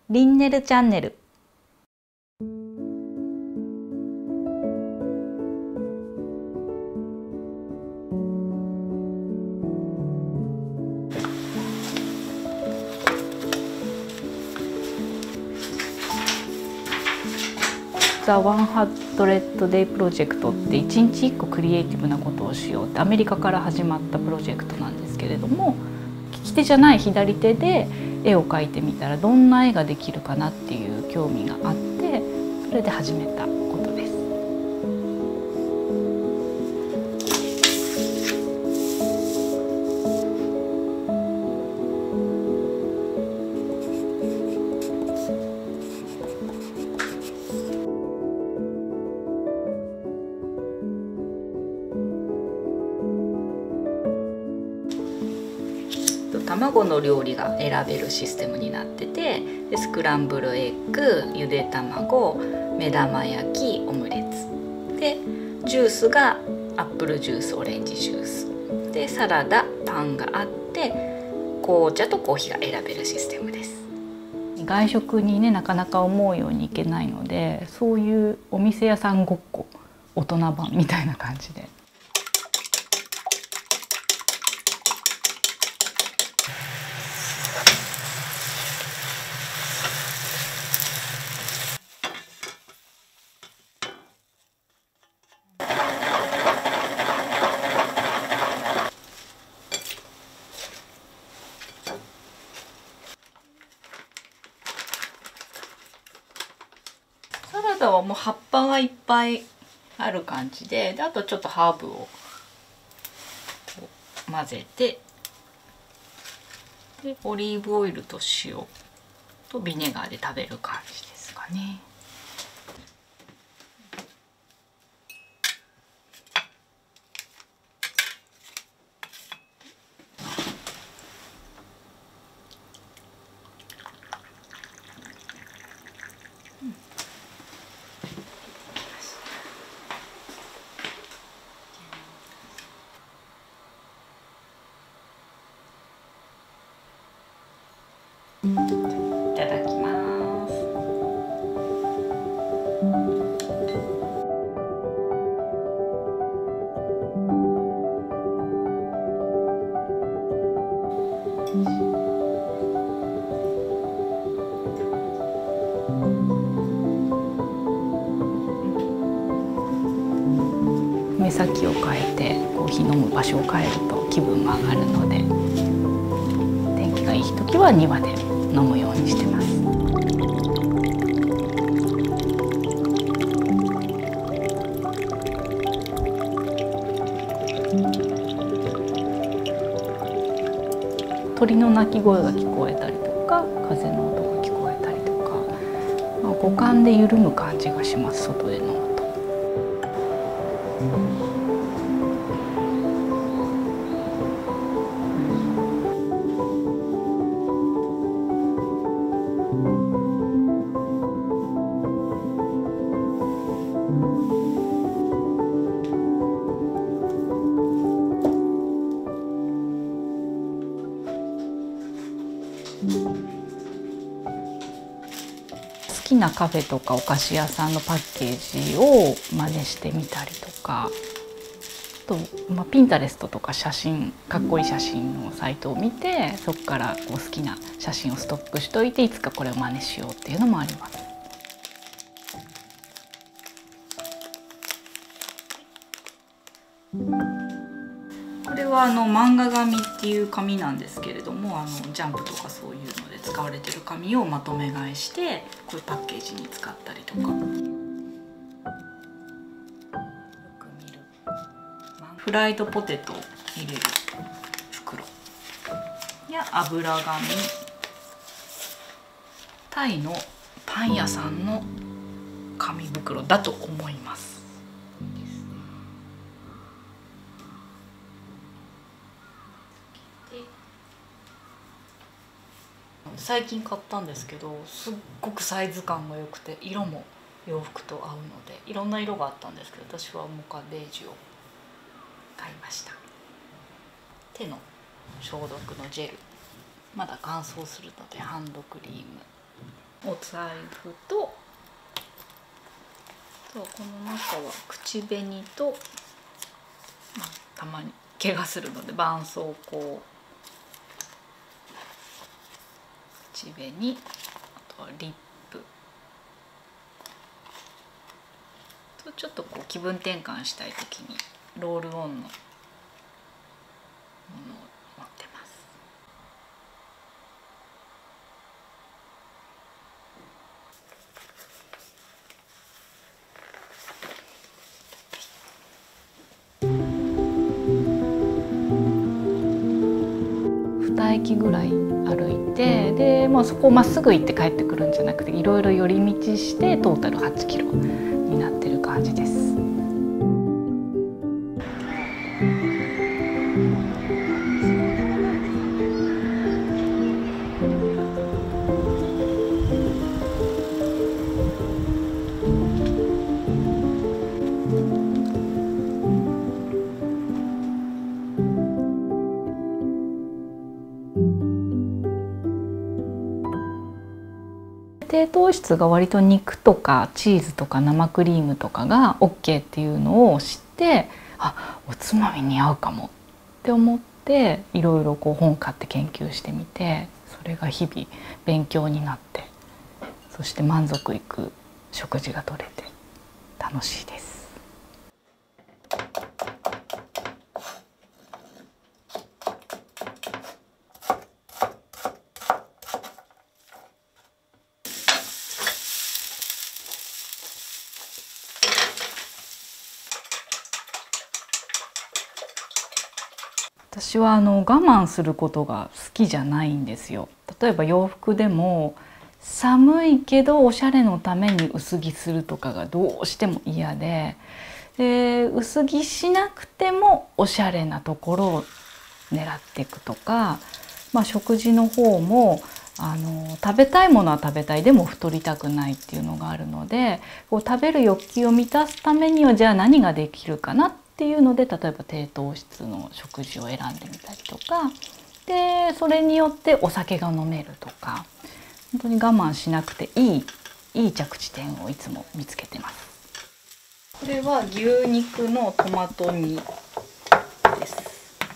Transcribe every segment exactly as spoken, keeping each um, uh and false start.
リンネルチャンネル。ザ・ワンハンドレッド・デイ・プロジェクトっていちにちいっこクリエイティブなことをしようってアメリカから始まったプロジェクトなんですけれども、利き手じゃない左手で絵を描いてみたらどんな絵ができるかなっていう興味があって、それで始めたことです。卵の料理が選べるシステムになってて、でスクランブルエッグ、ゆで卵、目玉焼き、オムレツで、ジュースがアップルジュース、オレンジジュースで、サラダ、パンがあって、紅茶とコーヒーが選べるシステムです。外食にね、なかなか思うようにいけないので、そういうお店屋さんごっこ大人版みたいな感じで。サラダはもう葉っぱがいっぱいある感じで、であとちょっとハーブを混ぜて、でオリーブオイルと塩とビネガーで食べる感じですかね。いただきます。目先を変えてコーヒー飲む場所を変えると気分が上がるので、天気がいい時は庭で飲むようにしてます。鳥の鳴き声が聞こえたりとか、風の音が聞こえたりとか、まあ、五感で緩む感じがします、外で飲むと。好きなカフェとかお菓子屋さんのパッケージを真似してみたりとか、あと、まあ、ピンタレストとか写真、かっこいい写真のサイトを見て、そこからこう好きな写真をストックしといて、いつかこれを真似しようっていうのもあります。これはあの漫画紙っていう紙なんですけれども、あのジャンプとかそういうので使われてる紙をまとめ買いしてこういうパッケージに使ったりとか。よく見るフライドポテトを入れる袋や油紙、タイのパン屋さんの紙袋だと思います。最近買ったんですけど、すっごくサイズ感が良くて、色も洋服と合うので、いろんな色があったんですけど、私はモカベージュを買いました。手の消毒のジェル、まだ乾燥するのでハンドクリーム、 財布と、とこの中は口紅と、まあ、たまに怪我するので絆創膏、口紅、あとはリップと、ちょっとこう気分転換したい時にロールオンのものを持ってます。に駅ぐらい歩いて、で、まあ、そこをまっすぐ行って帰ってくるんじゃなくて、いろいろ寄り道してトータルはちキロになってる感じです。低糖質が割と肉とかチーズとか生クリームとかが オーケー っていうのを知って、あ、おつまみに合うかもって思っていろいろこう本買って研究してみて、それが日々勉強になって、そして満足いく食事がとれて楽しいです。私はあの我慢することが好きじゃないんですよ。例えば洋服でも寒いけどおしゃれのために薄着するとかがどうしても嫌で、で薄着しなくてもおしゃれなところを狙っていくとか、まあ、食事の方もあの食べたいものは食べたい、でも太りたくないっていうのがあるので、こう食べる欲求を満たすためにはじゃあ何ができるかなっていうので、例えば低糖質の食事を選んでみたりとかで、それによってお酒が飲めるとか、本当に我慢しなくていいいい着地点をいつも見つけてます。これは牛肉のトマト煮です。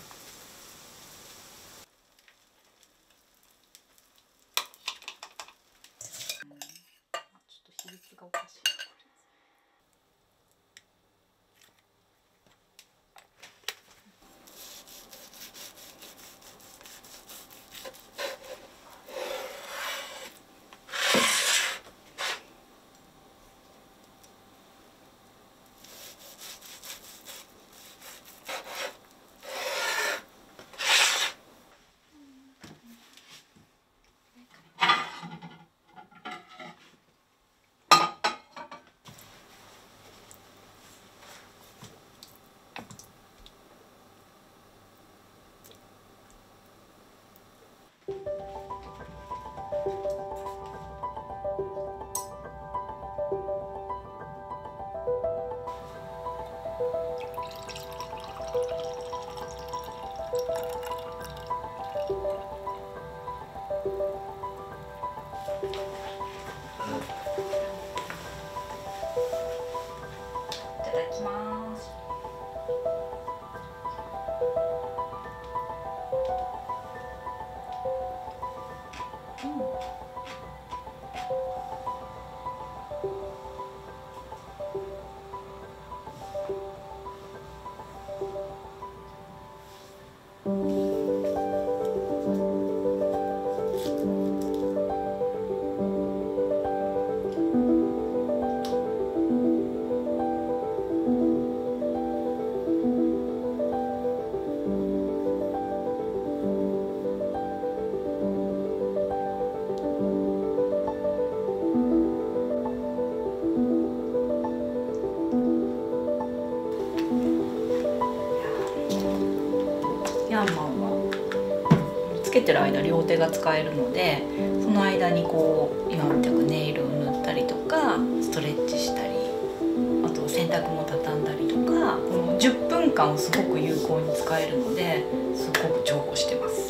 ヤンマンはつけてる間両手が使えるので、その間にこう今みたくネイルを塗ったりとかストレッチしたり、あと洗濯も畳んだりとか、このじゅっぷんかんをすごく有効に使えるのですごく重宝してます。